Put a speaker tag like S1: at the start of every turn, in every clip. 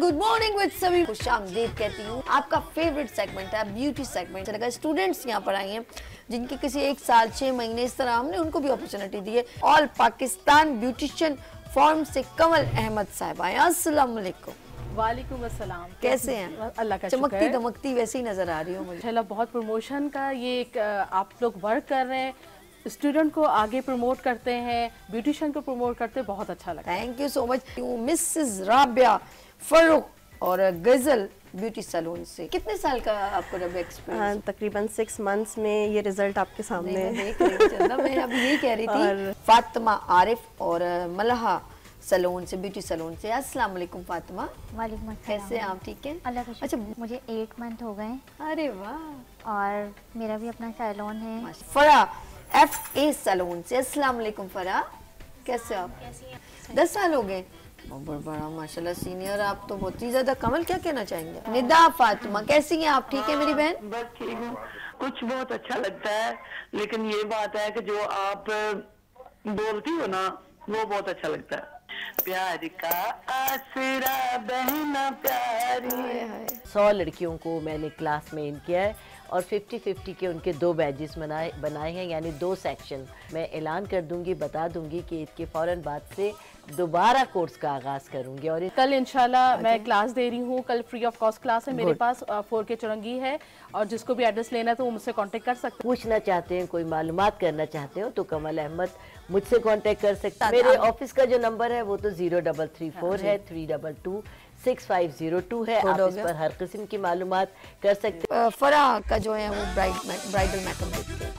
S1: Good morning with सभी खुशामदीद कहती हूँ। आपका फेवरेट सेगमेंट है ब्यूटी सेगमेंट। लगा स्टूडेंट्स यहाँ पर आई हैं जिनकी किसी 1 साल 6 महीने इस तरह हमने उनको भी अपॉर्चुनिटी दी है। ऑल पाकिस्तान ब्यूटिशियन फॉर्म से कमल अहमद साहब आए। अस्सलाम वालेकुम।
S2: वालेकुम अस्सलाम।
S1: कैसे हैं?
S2: अल्लाह का
S1: चमकती दमकती वैसे ही नजर आ रही हो मुझे।
S2: चला बहुत प्रमोशन का ये एक आप लोग वर्क कर रहे हैं, स्टूडेंट को आगे प्रमोट करते हैं, ब्यूटिशियन को प्रमोट करते हैं, बहुत अच्छा लगा।
S1: Thank you so much. Mrs Rabia Farooq और गजल ब्यूटी सैलून से। कितने साल का आपको रब एक्सपीरियंस?
S3: तकरीबन 6 मंथ्स में ये रिजल्ट आपके सामने है।
S1: देख रही हूं चंदा, मैं अभी यही कह रही थी। फातिमा आरिफ और मलहा सैलून से, ब्यूटी सैलून से। अस्सलाम वालेकुम फातिमा।
S4: वालेकुम अस्सलाम।
S1: कैसे हैं आप? ठीक है
S4: अल्लाह का शुक्र।
S1: अच्छा,
S4: मुझे 8 मंथ हो गए
S1: अरे वाह।
S4: और मेरा भी अपना सैलून है।
S1: फरा FA सैलून से। अस्सलाम वालेकुम फरा, कैसे हो आप? 10 साल हो गए। बहुत बड़ा माशाल्लाह सीनियर आप तो बहुत ही ज्यादा। कमल क्या कहना चाहेंगे? निदा फातिमा कैसी हैं आप? ठीक है मेरी बहन?
S5: बस ठीक हूँ। कुछ बहुत अच्छा लगता है, लेकिन ये बात है कि जो आप बोलती हो ना वो बहुत अच्छा लगता है। प्यार का आसरा बहना प्यारी।
S6: 100 लड़कियों को मैंने क्लास में इन किया है और 50-50 के उनके 2 बैजेस बनाए हैं, यानी 2 सेक्शन। मैं ऐलान कर दूंगी, बता दूंगी कि इसके फौरन बाद से दोबारा कोर्स का आगाज करूंगी। और
S2: कल इंशाल्लाह मैं क्लास दे रही हूँ। कल फ्री ऑफ कॉस्ट क्लास है मेरे पास। 4K चुरंगी है और जिसको भी एड्रेस लेना है तो वो मुझसे कांटेक्ट कर सकते हैं।
S6: पूछना चाहते हैं, कोई मालूमात करना चाहते हो तो कमल अहमद मुझसे कांटेक्ट कर सकते हैं। मेरे ऑफिस का जो नंबर है वो तो 0334 है, 322 6502 है। आप इस पर हर किस्म की मालूमात कर सकते हैं।
S1: फरा का जो है वो ब्राइडल मेकअप देखते हैं।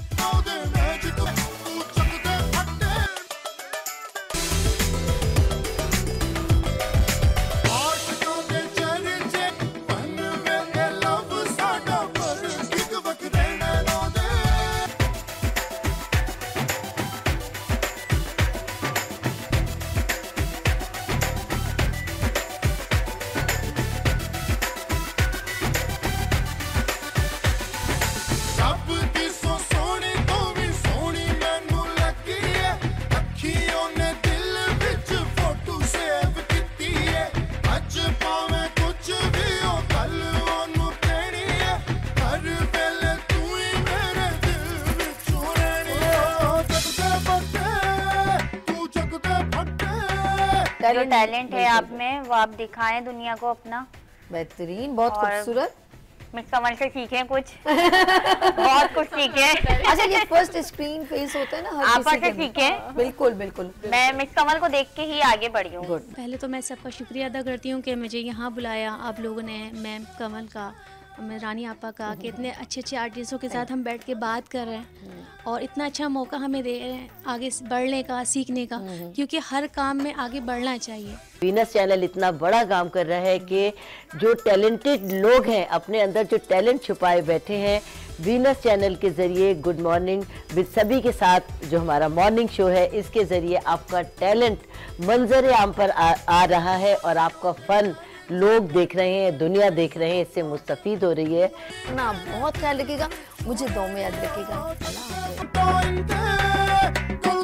S4: जो टैलेंट है आप में वो आप दिखाएं दुनिया को अपना।
S1: बेहतरीन, बहुत खूबसूरत।
S4: मिस कमल से सीखें कुछ। बहुत कुछ सीखें।
S1: अच्छा, ये फर्स्ट स्क्रीन फेस होता है ना, हर
S4: आप
S1: किसी
S4: से
S1: के।
S4: सीखें।
S1: बिल्कुल बिल्कुल।
S4: मैं मिस कमल को देख के ही आगे बढ़ी हूँ।
S7: पहले तो मैं सबका शुक्रिया अदा करती हूँ कि मुझे यहाँ बुलाया आप लोगों ने, मैम कमल का, मैं रानी आपा का, कि इतने अच्छे अच्छे आर्टिस्टों के साथ हम बैठ के बात कर रहे हैं और इतना अच्छा मौका हमें दे रहे हैं आगे बढ़ने का, सीखने का, क्योंकि हर काम में आगे बढ़ना चाहिए।
S6: वीनस चैनल इतना बड़ा काम कर रहा है कि जो टैलेंटेड लोग हैं, अपने अंदर जो टैलेंट छुपाए बैठे हैं, वीनस चैनल के ज़रिए गुड मॉर्निंग विद सभी के साथ जो हमारा मॉर्निंग शो है, इसके ज़रिए आपका टैलेंट मंजर आम पर आ रहा है और आपका फ़न लोग देख रहे हैं, दुनिया देख रहे हैं, इससे मुस्तफीद हो रही है
S1: ना। बहुत ख्याल रखिएगा, मुझे दो में याद रखिएगा।